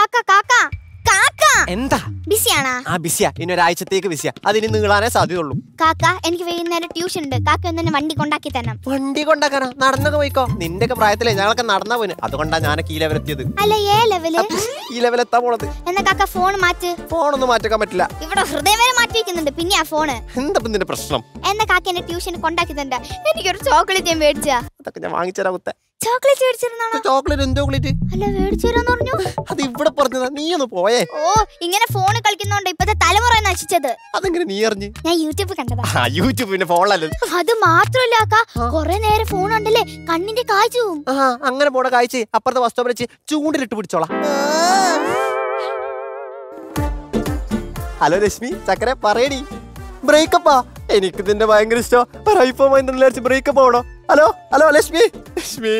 കാക്ക കാക്ക കാക്ക എന്താ ബിസിയാണോ? ആ ബിസിയാ, ഇനി ഒരാഴ്ചത്തേക്ക് ബിസിയാ. അതിന് നീളാനേ സാധ്യതയുള്ളൂ. കാക്ക എനിക്ക് വൈകുന്നേരം ട്യൂഷൻ ഉണ്ട്. കാക്ക എന്നെ വണ്ടി കൊണ്ടാക്കി തന്നെ. വണ്ടി കൊണ്ടാക്കാനാ? നടന്നൊക്കെ പോയിക്കോ. നിന്റെയൊക്കെ പ്രായത്തിലേ ഞങ്ങളൊക്കെ നടന്നാ പോയിന്. അതുകൊണ്ടാ ഞാനൊക്കെ ഈ ലെവലെത്തിയത്. അല്ല ഏ ലെവല്? ഈ ലെവലെത്താൻ പോണത്. എന്നാ കാക്ക ഫോൺ മാറ്റ്. ഫോണൊന്നും മാറ്റാൻ പറ്റില്ല. ഇവിടെ ഹൃദയം വരെ മാറ്റി വെക്കുന്നുണ്ട്. പിന്നെ ആ ഫോണ് എന്താ നിന്റെ പ്രശ്നം? എന്നാ കാക്ക എന്നെ ട്യൂഷന് കൊണ്ടാക്കി തന്നെ. എനിക്കൊരു ചോക്ലേറ്റ് ഞാൻ മേടിച്ചാ. അതൊക്കെ ഞാൻ വാങ്ങിച്ചരാ മുത്തേ. ചോക്ലേറ്റ് മേടിച്ചിരുന്നാണോ? ചോക്ലേറ്റ് എന്ത് ചോക്ലേറ്റ്? അല്ല മേടിച്ചെന്ന് പറഞ്ഞു. അത് ഇവിടെ പറഞ്ഞതാ, നീ ഒന്ന് പോയേ. ഓ ഇങ്ങനെ ഫോണ് കളിക്കുന്നോണ്ട് ഇപ്പത്തെ തലമുറ നശിച്ചത്. അതെങ്ങനെ നീ അറിഞ്ഞ്? ഞാൻ യൂട്യൂബ് കണ്ടതാ. യൂട്യൂബിന്റെ ഫോണിലല്ലേ? അത് മാത്രല്ല കൊറേ നേരം ഫോൺ ഉണ്ടല്ലേ കണ്ണിന്റെ കാഴ്ച പോവും. അങ്ങനെ പോണ കാഴ്ച അപ്പുറത്തെ ബസ് സ്റ്റോപ്പിൽ വെച്ച് ചൂണ്ടിലിട്ട് പിടിച്ചോളാം. ഹലോ ലക്ഷ്മി, ചക്കര പറയടി. ബ്രേക്കപ്പാ? എനിക്ക് ഇതിന്റെ ഭയങ്കര ഇഷ്ടം. ഐഫോൺ വാങ്ങിച്ചു ബ്രേക്കപ്പ് ആവണോ? ഹലോ ഹലോ ലക്ഷ്മി, ലക്ഷ്മി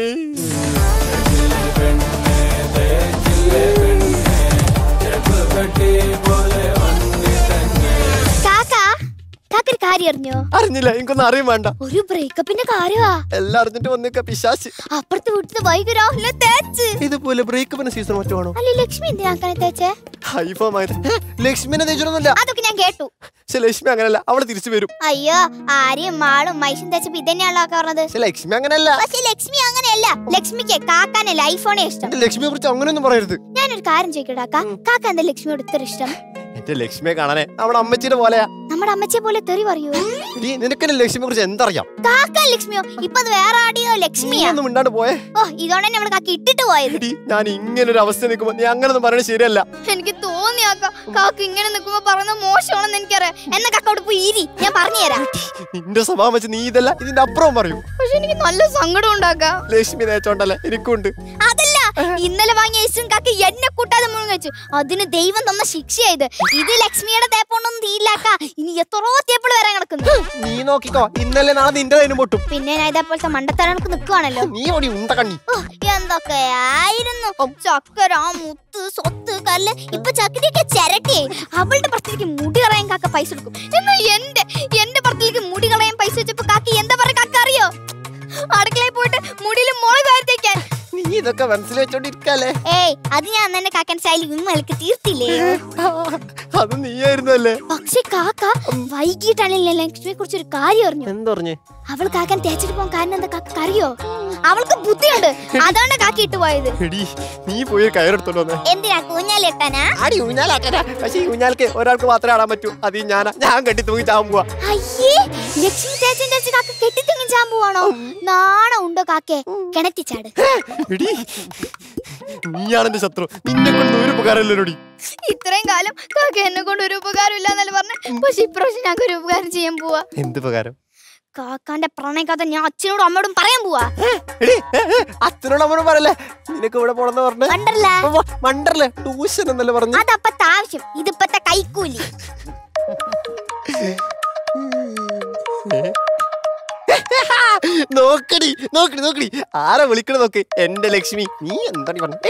കാക്കൊരു കാര്യം അറിഞ്ഞോ? അറിഞ്ഞില്ല, എനിക്കൊന്നും അറിയാൻ വേണ്ട. ഒരു ബ്രേക്കപ്പിന്റെ കാര്യമാ. എല്ലാം അറിഞ്ഞിട്ട് വന്നേക്ക പിശാച്ച്. അപ്പുറത്ത് വീട്ടിൽ ബൈക്ക് രാഹുലിനെ തേച്ച്. ഇതുപോലെ ബ്രേക്കപ്പിന്റെ സീസൺ മറ്റാണോ? അല്ല ലക്ഷ്മി എന്തിനാ തേച്ചേ? ഐഫോൺ ലക്ഷ്മിനെ തേച്ചൊന്നുമില്ല. അതൊക്കെ ഞാൻ കേട്ടു. പക്ഷെ ലക്ഷ്മി അങ്ങനല്ല, അവള് തിരിച്ചു വരും. അയ്യോ ആരെയും മാളും മൈഷും തേച്ചപ്പോ ഇതന്നെയാണല്ലോ പറഞ്ഞത്. ലക്ഷ്മി അങ്ങനല്ല. പക്ഷെ ലക്ഷ്മി അങ്ങനെയല്ല. ലക്ഷ്മിക്ക് കാക്കാനല്ല ഐഫോണേ ഇഷ്ടം. ലക്ഷ്മിയെ കുറിച്ച് അങ്ങനെയൊന്നും പറയരുത്. ഞാനൊരു കാര്യം ചോദിക്കട്ടെ, കാക്ക എന്താ ലക്ഷ്മിയോട് ഇത്ര ഇഷ്ടം? എന്റെ ലക്ഷ്മിയെ കാണാനേ നമ്മുടെ അമ്മച്ചിയുടെ പോലെയാ. നമ്മുടെ അമ്മച്ചിയെ പോലെ തെറി പറയൂ. നിനക്ക് ലക്ഷ്മിയെ കുറിച്ച് എന്തറിയാം? കാക്ക ലക്ഷ്മിയോ? ഇപ്പൊ അത് വേറെ ആടിയോ ലക്ഷ്മിയാ? മിണ്ടാണ്ട് പോയേ. ഓ ഇതോടെ നമ്മള് കാക്ക ഇട്ടിട്ട് പോയത്. ഞാൻ ഇങ്ങനെ ഒരു അവസ്ഥ നിൽക്കുമ്പോ നീ അങ്ങനൊന്നും പറയണത് ശരിയല്ല. എനിക്ക് തോന്നിയാക്ക കാക്ക ഇങ്ങനെ നിൽക്കുമ്പോ പറയുന്നത് മോശമാണെന്ന് എനിക്കറിയാം. എന്നാ കാക്ക അവിടെ പോയി ഇരി, ഞാൻ പറഞ്ഞു തരാം. നിന്റെ സ്വഭാവം വെച്ച് നീ ഇതല്ല ഇതിന്റെ അപ്പുറം പറയൂ. പക്ഷെ എനിക്ക് നല്ല സങ്കടം ഉണ്ടാക്കാം. ലക്ഷ്മി തേച്ചോണ്ടല്ലേ എനിക്കുണ്ട്. അതല്ല, ഇന്നലെ വാങ്ങിയ ഐസും കാക്ക എന്നെ കൂട്ടാതെ മുഴുവൻ വെച്ചു. അതിന് ദൈവം തന്ന ശിക്ഷയായത്. ഇത് ലക്ഷ്മിയുടെ തേപ്പൊണ്ടൊന്നും തീയില്ലാക്ക. ഇനി എത്രയോ തേപ്പിള് വരാൻ കിടക്കുന്നു. നീ നോക്കിക്കോ, ഇന്നലെ നാളെ നിന്റെ കയ്യിലും പൊട്ടും. പിന്നെ ഞാൻ ഇതേപോലത്തെ മണ്ടത്തരക്ക് നിൽക്കുവാണല്ലോ. നീ ഓടി ഉണ്ട കണ്ണി. എന്തൊക്കെയായിരുന്നു ചക്കര മുത്ത് സ്വത്ത് കല്ല്. ഇപ്പൊ ചക്കരയൊക്കെ ചിരട്ടിയായി. അവളുടെ ഭർത്തിലേക്ക് മുടി കളയാൻ കാക്ക പൈസ എടുക്കും. എന്നാ എന്റെ ഭർത്തിലേക്ക് മുടി കളയാൻ പൈസ വെച്ചപ്പോ കാക്ക എന്താ പറയാ കാക്ക അറിയോ? അടുക്കളയിൽ പോയിട്ട് മുടിയിൽ മുളക് വാരിത്തേക്കാൻ. നീ ഇതൊക്കെ മനസ്സിൽ വെച്ചോണ്ടിരിക്കല്ലേ? ഏയ് അത് ഞാൻ തന്നെ കാക്കൻ സ്റ്റൈൽ ഇമ്മലക്ക് തീർത്തില്ലേ? അത് നീയായിരുന്നല്ലേ? പക്ഷെ കാക്ക വൈകിട്ടാണല്ലേ ലക്ഷ്മിയെ കുറിച്ച് ഒരു കാര്യം അറിഞ്ഞു. എന്തറിഞ്ഞ്? അവൾ കാക്കൻ തേച്ചിട്ട് പോകാൻ കാരണം എന്താ കാക്ക അറിയോ? അവൾക്ക് ബുദ്ധിയുണ്ട്, അതാണ് കാക്ക ഇട്ട് പോയത്. നീ പോയി കയറെടുത്തോണ്ട് വന്നേ. എന്തിനാ? ഊഞ്ഞാലിട്ടാനാ? ആടി ഊഞ്ഞാലാക്കാനാ. പക്ഷെ ഈ ഊഞ്ഞാൽക്ക് ഒരാൾക്ക് മാത്രമേ ആടാൻ പറ്റൂ. അത് ഞാൻ കെട്ടി തൂങ്ങി ചാവാൻ പോവാ. അയ്യേ, ലക്ഷ്മി തേച്ചും തേച്ച് കാക്ക കെട്ടി തൂങ്ങി ചാവാൻ പോവാണോ? നാണം ഉണ്ടോ കാക്കേ? കിണറ്റിച്ചാട്. നീയാണ് എന്റെ ശത്രു. നിന്നെ കൊണ്ട് ഒരു ഉപകാരമില്ലോടി. ഇത്രയും കാലം കാക്ക എന്നെ കൊണ്ട് ഒരു ഉപകാരം ഇല്ലാന്നല്ലേ പറഞ്ഞ. പക്ഷെ ഇപ്രാവശ്യം ഞങ്ങൾക്ക് ഒരു ഉപകാരം ചെയ്യാൻ പോവാ. എന്ത് ഉപകാരം? കാക്കാന്റെ പ്രണയകഥ ഞാൻ അച്ഛനോടും അമ്മയോടും പറയാൻ പോവാ. അച്ഛനോടും അമ്മയോടും പറയല്ലേ? നിനക്ക് ഇവിടെ പോണെന്ന് പറഞ്ഞു. മണ്ടർല്ലേ ട്യൂഷൻ എന്നല്ലേ പറഞ്ഞു. അതപ്പത്തെ ആവശ്യം, ഇതിപ്പത്തെ കൈക്കൂലി. നോക്കടി നോക്കടി നോക്കടി, ആരാ വിളിക്കണ നോക്ക്. എന്റെ ലക്ഷ്മി. നീ എന്താ പറഞ്ഞു?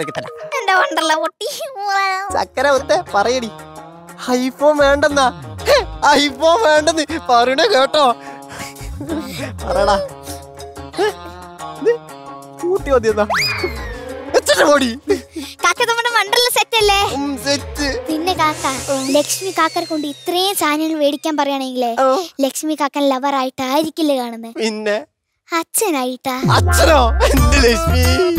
ചക്കര ഒത്ത പറയടി. ഐഫോൺ വേണ്ടെന്നാ? ഐഫോൺ വേണ്ടെന്ന് പറയണ കേട്ടോ. പറയടാ. കൂട്ടി മതിയെന്നാ. പിന്നെ കാക്ക ലക്ഷ്മി കാക്കരെ കൊണ്ട് ഇത്രയും സാധനങ്ങൾ മേടിക്കാൻ പറയുകയാണെങ്കിലേ ലക്ഷ്മി കാക്കൻ ലവർ ആയിട്ടായിരിക്കില്ലേ കാണുന്നത്? പിന്നെ അച്ഛനായിട്ടാ. അച്ഛനോ? എന്റെ ലക്ഷ്മി.